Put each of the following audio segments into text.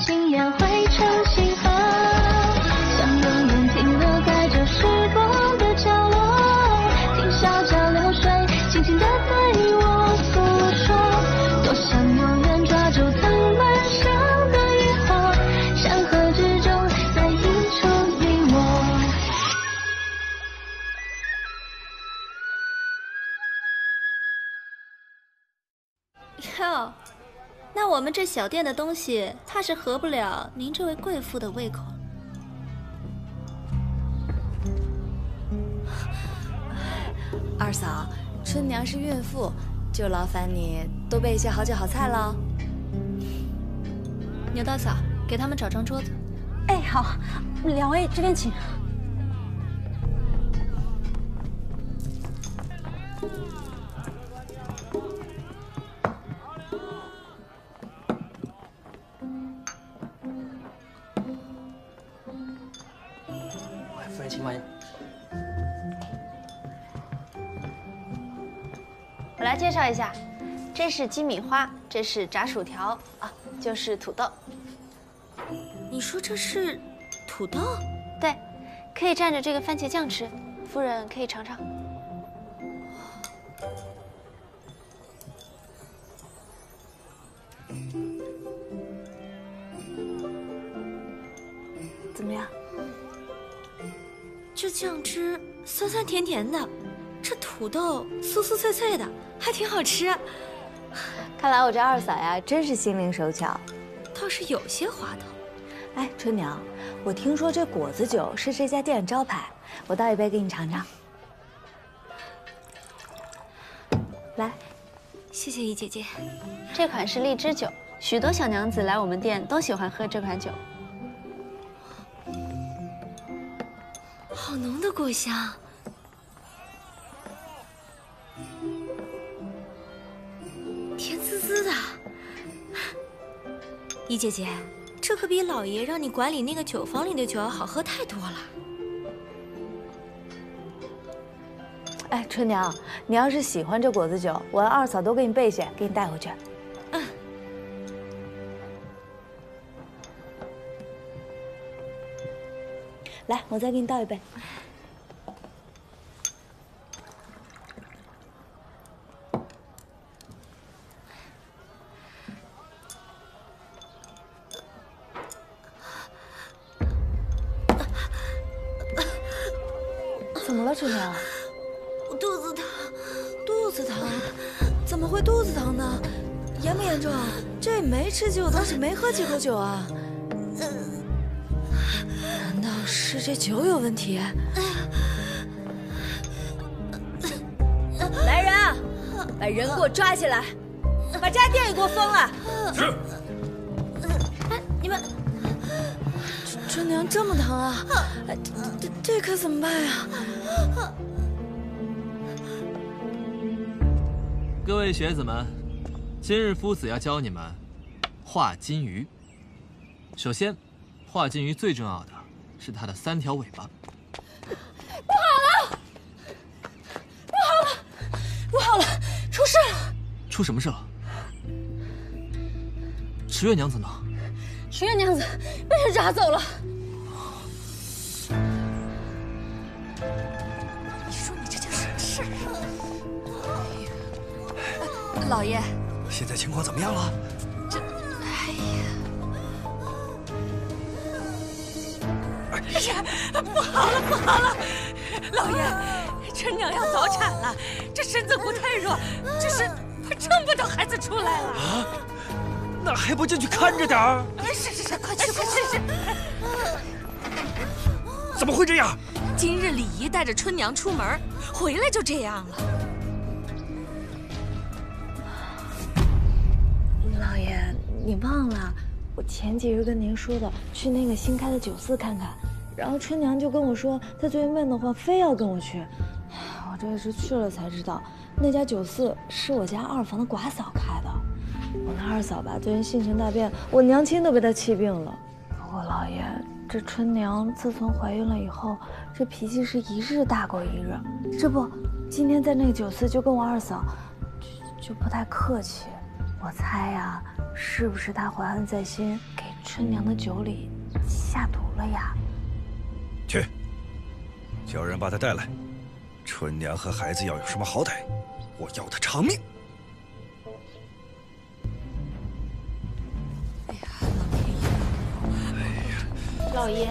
竟也会成星河，想永远停留在这时光的角落，听小桥流水，轻轻地对我诉说，多想永远抓住藤蔓上的渔火，山河之中再映出你我。 哟，那我们这小店的东西，怕是合不了您这位贵妇的胃口。 二嫂，春娘是孕妇，就劳烦你多备一些好酒好菜了。 牛大嫂，给他们找张桌子。 哎，好，两位这边请。 夫人请慢。 我来介绍一下，这是鸡米花，这是炸薯条啊，就是土豆。 你说这是土豆？ 对，可以蘸着这个番茄酱吃，夫人可以尝尝。 怎么样？ 这酱汁酸酸甜甜的，这土豆酥酥脆脆的，还挺好吃。 看来我这二嫂呀，真是心灵手巧， 倒是有些滑头。 哎，春娘，我听说这果子酒是这家店招牌，我倒一杯给你尝尝。来， 谢谢姨姐姐。 这款是荔枝酒，许多小娘子来我们店都喜欢喝这款酒。 好浓的果香，甜滋滋的。姨姐姐，这可比老爷让你管理那个酒坊里的酒要好喝太多了。 哎，春娘，你要是喜欢这果子酒，我让二嫂多给你备些，给你带回去。 嗯。 来，我再给你倒一杯。怎么了，春娘？ 我肚子疼，肚子疼，怎么会肚子疼呢？严不严重？这没吃酒，倒是没喝几口酒啊。难道是这酒有问题？ 来人啊，把人给我抓起来，把这家店也给我封了。 是。 哎，你们，春娘这么疼啊？这可怎么办呀？ 各位学子们，今日夫子要教你们画金鱼。首先，画金鱼最重要的是它的3条尾巴。 不好了！不好了！不好了！出事了！ 出什么事了？十月娘子呢？ 十月娘子被人抓走了。你说你这叫什么事儿？老爷， 现在情况怎么样了？ 哎呀！哎呀，不好了，不好了！老爷，春娘要早产了，这身子骨太弱，这是快撑不到孩子出来了。 啊，那还不进去看着点儿？ 是，快去！ 怎么会这样？ 今日李姨带着春娘出门，回来就这样了。 老爷，你忘了我前几日跟您说的，去那个新开的酒肆看看。然后春娘就跟我说，她最近闷得慌，非要跟我去。我这也是去了才知道，那家酒肆是我家二房的寡嫂开的。我那二嫂吧，最近性情大变，我娘亲都被她气病了。不过老爷，这春娘自从怀孕了以后，这脾气是一日大过一日。这不，今天在那个酒肆就跟我二嫂就不太客气。我猜呀，是不是她怀恨在心，给春娘的酒里下毒了呀。 去，叫人把她带来。春娘和孩子要有什么好歹，我要她偿命。 老爷，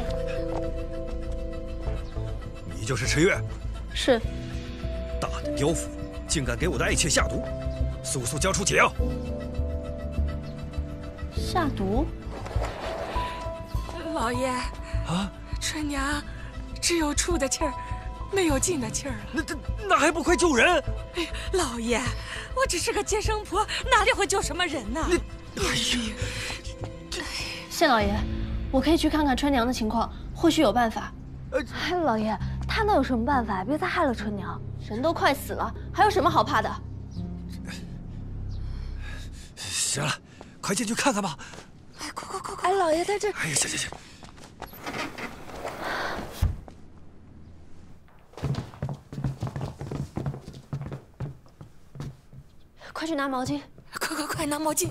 你就是陈月？ 是。 大的刁妇，竟敢给我的爱妾下毒，速速交出解药！ 下毒？ 老爷啊， 春娘只有出的气儿，没有进的气儿了。 那还不快救人！ 哎呀，老爷，我只是个接生婆，哪里会救什么人呢？ 哎呀， 谢老爷，我可以去看看春娘的情况，或许有办法。 哎，老爷，他能有什么办法？别再害了春娘。 人都快死了，还有什么好怕的？ 行了，快进去看看吧。 哎，快！ 哎，老爷在这。 哎呀，行。 快去拿毛巾！ 快拿毛巾！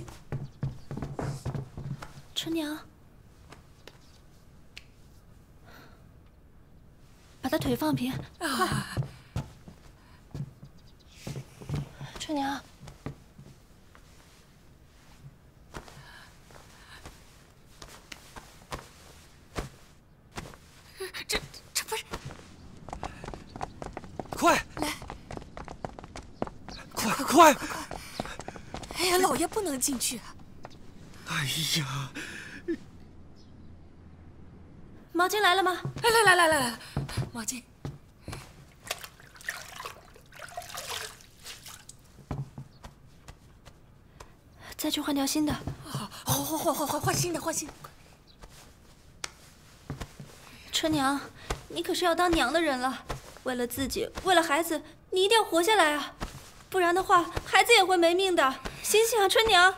春娘，把她腿放平，快！春娘， 这不是？ 快！来！快！ 哎呀，老爷不能进去啊！ 哎呀！ 毛巾来了吗？ 来，毛巾。 再去换条新的。 换新的。 春娘，你可是要当娘的人了，为了自己，为了孩子，你一定要活下来啊！不然的话，孩子也会没命的。醒醒啊，春娘！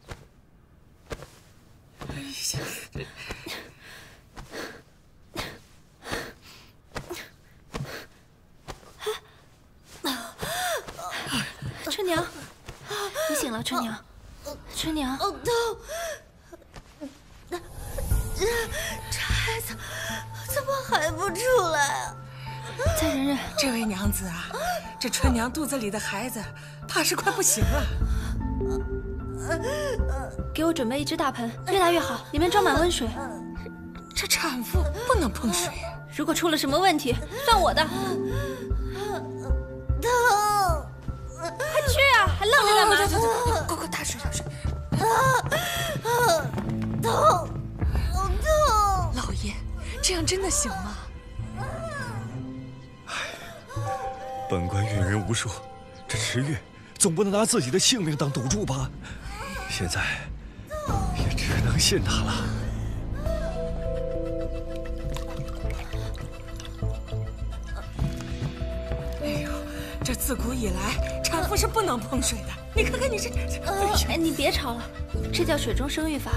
春娘，你醒了，春娘。春娘， 好痛！这孩子怎么还不出来啊？ 再忍忍。 这位娘子啊，这春娘肚子里的孩子怕是快不行了。 给我准备一只大盆，越大越好，里面装满温水。 这产妇不能碰水啊！ 如果出了什么问题，算我的。 疼！ 快去啊！还愣着干嘛？ 快，大水！ 痛！好痛！ 老爷，这样真的行吗？ 本官阅人无数，这池月总不能拿自己的性命当赌注吧？现在也只能信他了。 哎呦，这自古以来，产妇是不能碰水的。你看看你这…… 哎，你别吵了，这叫水中生育法。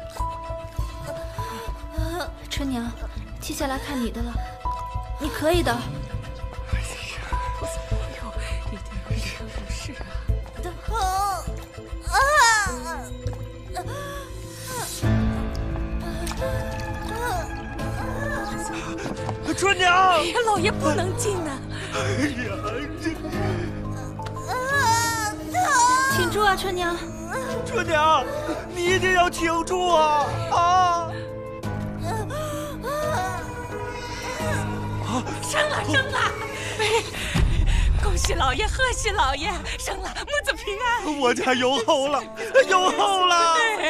春娘，接下来看你的了，你可以的。 一定有事啊！ 春娘！ 哎呀，老爷不能进呐！ 哎呀， 挺住啊，春娘！ 春娘，你一定要挺住啊！ 生了！恭喜老爷，贺喜老爷，生了，母子平安。 我家有后了，有后了！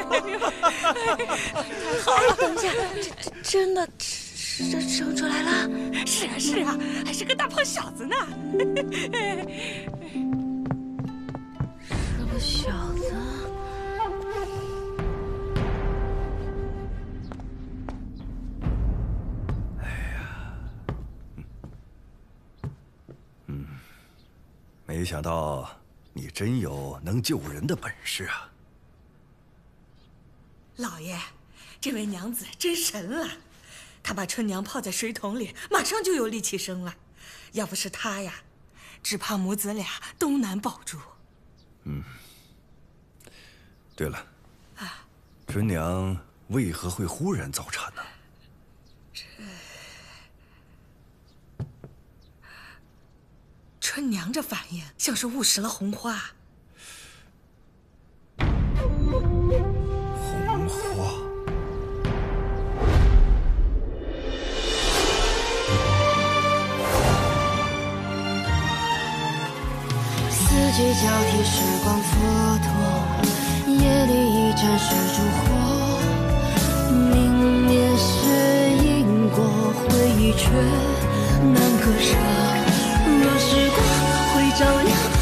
太好了， 等一下，真的生出来了？ 是啊，还是个大胖小子呢。 是个小子。 没想到你真有能救人的本事啊！ 老爷，这位娘子真神了，她把春娘泡在水桶里，马上就有力气生了。要不是她呀，只怕母子俩都难保住。 对了，春娘为何会忽然早产呢？ 春娘这反应像是误食了红花。 红花。 四季交替，时光蹉跎，夜里一盏石烛火，明灭是因果，回忆却难割舍。若时光会照亮